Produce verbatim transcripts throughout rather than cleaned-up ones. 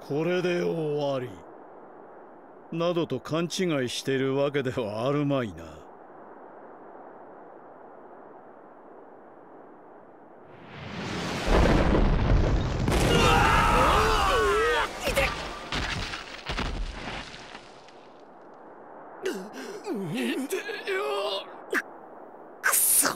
これで終わりなどと勘違いしているわけではあるまいな。 くそ。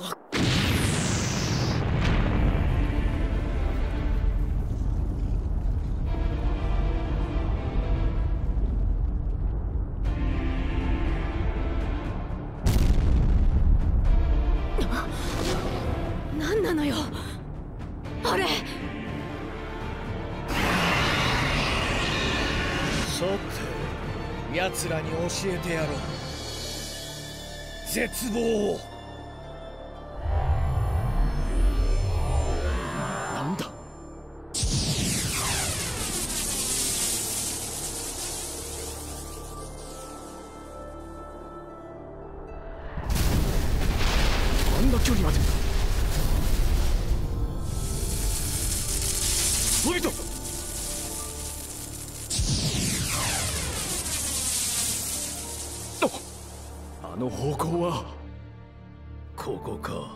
何なのよあれ。 さて奴らに教えてやろう絶望を。 なんだ。あんな距離まで。おいと。あの方向はここか。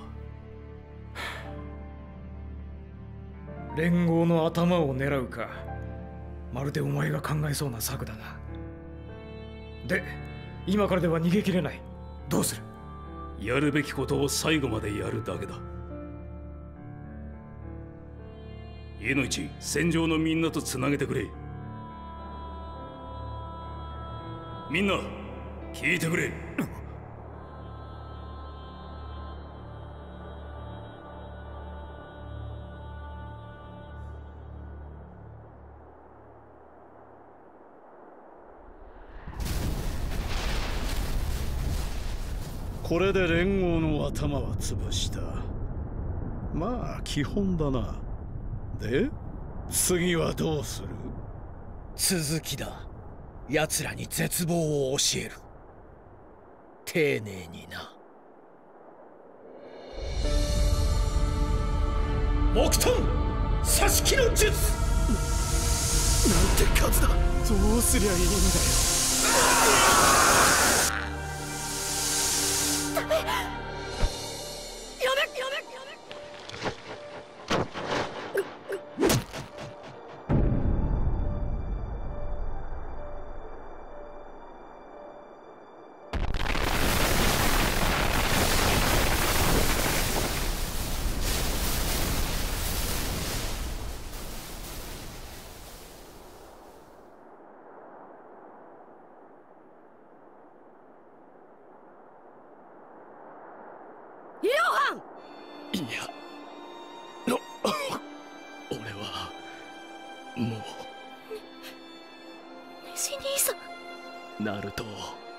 連合の頭を狙うか。まるでお前が考えそうな策だな。で今からでは逃げきれない。どうする。 やるべきことを最後までやるだけだ。家の一戦場のみんなとつなげてくれ。みんな聞いてくれ。 これで連合の頭は潰した。まあ基本だな。で次はどうする。 続きだ。奴らに絶望を教える。丁寧にな。木遁刺し木の術。 なんて数だ。どうすりゃいいんだよ。ダメ。やめやめやめ。いや、の俺はもう。ねじ兄さん。ナルト、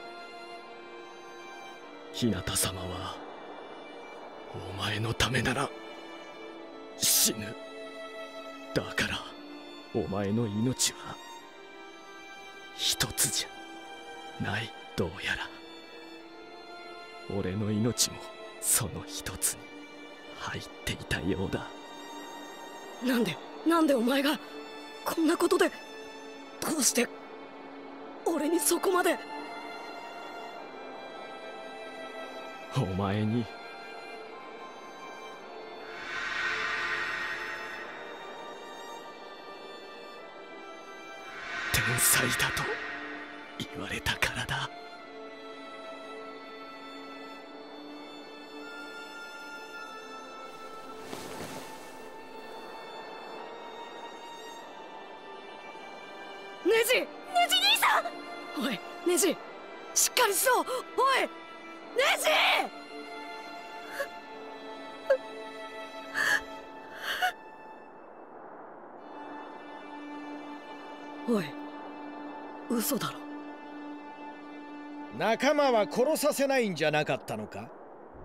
日向様はお前のためなら死ぬ。だからお前の命は一つじゃない。どうやら俺の命もその一つに入っていたようだ。なんでなんでお前がこんなことで。どうして俺にそこまで。お前に天才だと言われたからだ。ネジ、ネジ兄さん。おいネジ、しっかりしろ。おいネジ。おい嘘だろ。 仲間は殺させないんじゃなかったのか。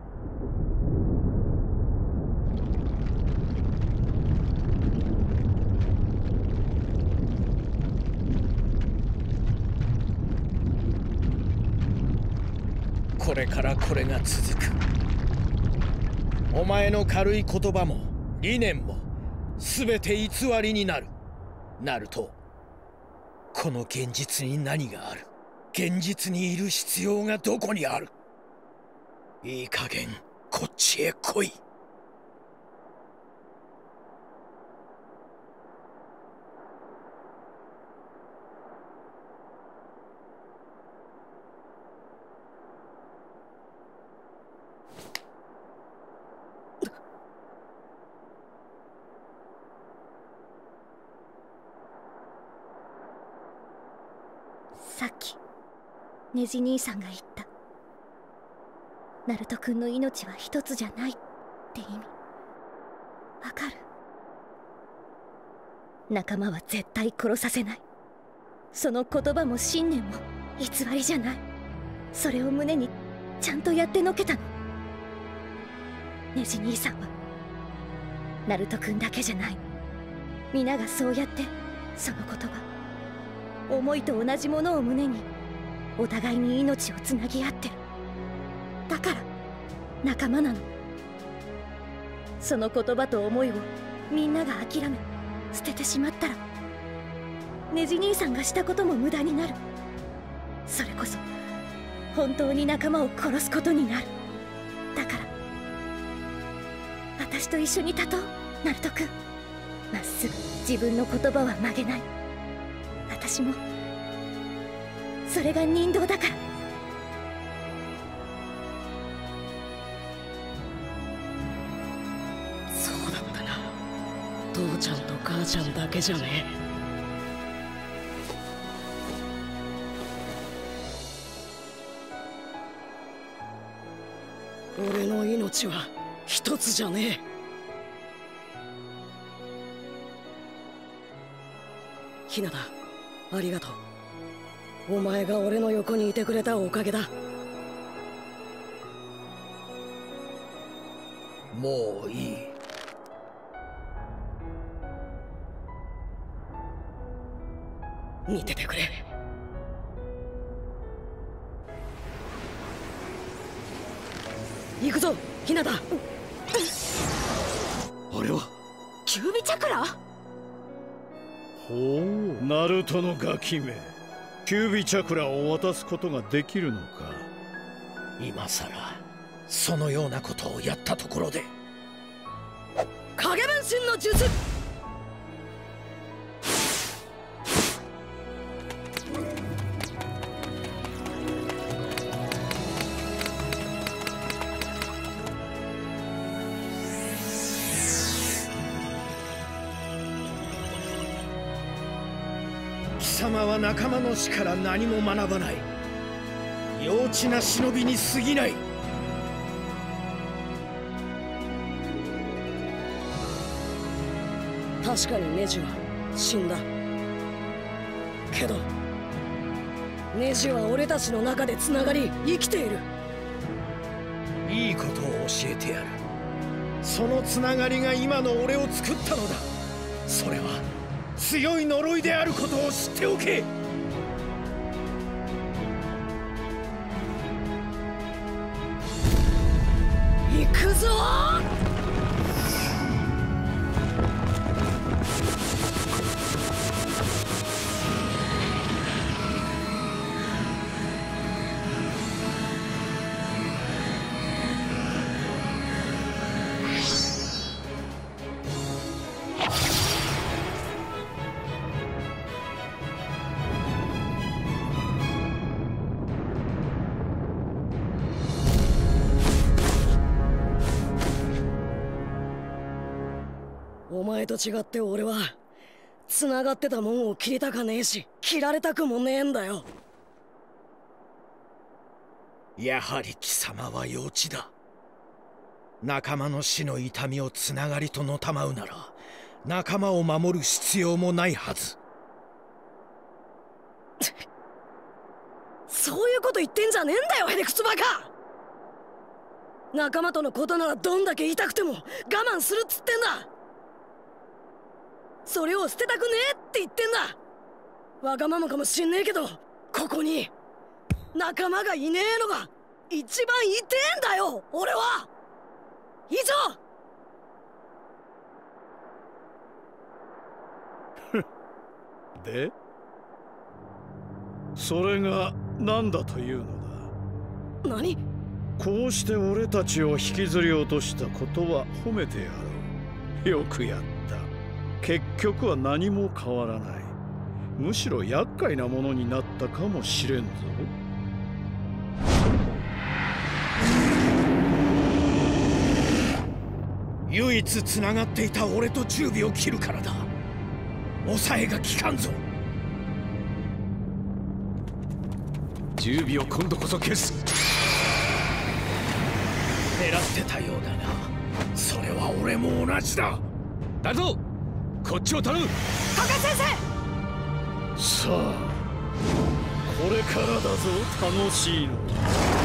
これからこれが続く。お前の軽い言葉も理念も全て偽りになる。ナルト、 この現実に何がある？現実にいる必要がどこにある？いい加減こっちへ来い。 さっきネジ兄さんが言った。ナルト君の命は一つじゃないって意味わかる？仲間は絶対殺させない。その言葉も信念も偽りじゃない。それを胸にちゃんとやってのけたの。ネジ兄さんはナルト君だけじゃない。皆がそうやってその言葉思いと同じものを胸にお互いに命をつなぎ合ってる。だから仲間なの。その言葉と思いをみんなが諦め捨ててしまったらネジ兄さんがしたことも無駄になる。それこそ本当に仲間を殺すことになる。だから私と一緒に立とう、ナルト君。まっすぐ自分の言葉は曲げない。私もそれが人道だから。 そうだったな。父ちゃんと母ちゃんだけじゃねえ。俺の命は一つじゃねえ。ヒナだ、ありがとう。お前が俺の横にいてくれたおかげだ。 もういい。 見ててくれ。行くぞ、ヒナだ。あれはキュービチャクラ？ ほう、ナルトのガキめ。キュービチャクラを渡すことができるのか。 今さらそのようなことをやったところで。 影分身の術。 貴様は仲間の死から何も学ばない。幼稚な忍びに過ぎない。 確かにネジは死んだけど、ネジは俺たちの中でつながり生きている。 いいことを教えてやる。そのつながりが今の俺を作ったのだ。それは強い呪いであることを知っておけ。 行くぞー。お前と違って俺は繋がってたもんを切りたかねえし、切られたくもねえんだよ。 やはり貴様は幼稚だ。仲間の死の痛みをつながりとのたまうなら仲間を守る必要もないはず。 そういうこと言ってんじゃねえんだよ、ヘレクツバカ。仲間とのことならどんだけ痛くても我慢するっつってんだ。それを捨てたくねえって言ってんだ。わがままかもしんねえけど、ここに仲間がいねえのが一番痛えんだよ、俺は。以上。 で、 それが何だというのだ。 何？ こうして俺たちを引きずり落としたことは褒めてやろう。よくやった。結局は何も変わらない。むしろ厄介なものになったかもしれんぞ。 唯一つながっていた俺と忠義を切るからだ。抑えが効かんぞ。 十尾を今度こそ消す。 狙ってたようだな。それは俺も同じだ。 だぞ、こっちを頼む。 加賀先生。 さあ、これからだぞ、楽しいのは。